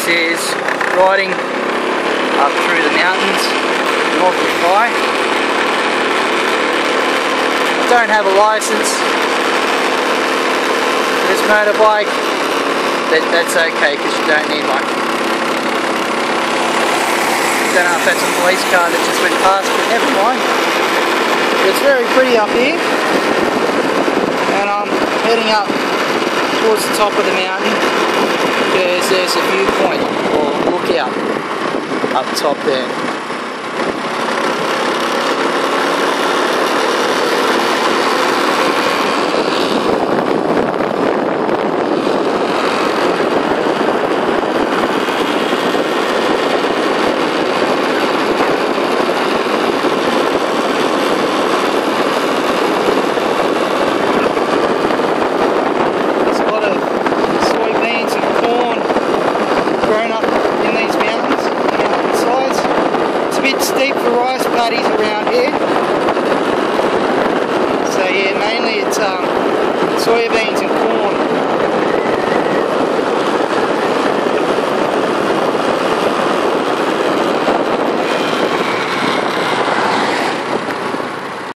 This is riding up through the mountains north of Phi. I don't have a license for this motorbike, but that's okay because you don't need one. Don't know if that's a police car that just went past, but never mind. It's very pretty up here, and I'm heading up towards the top of the mountain because there's a viewpoint or lookout up top there. Steep for rice paddies around here, so yeah, mainly it's soybeans and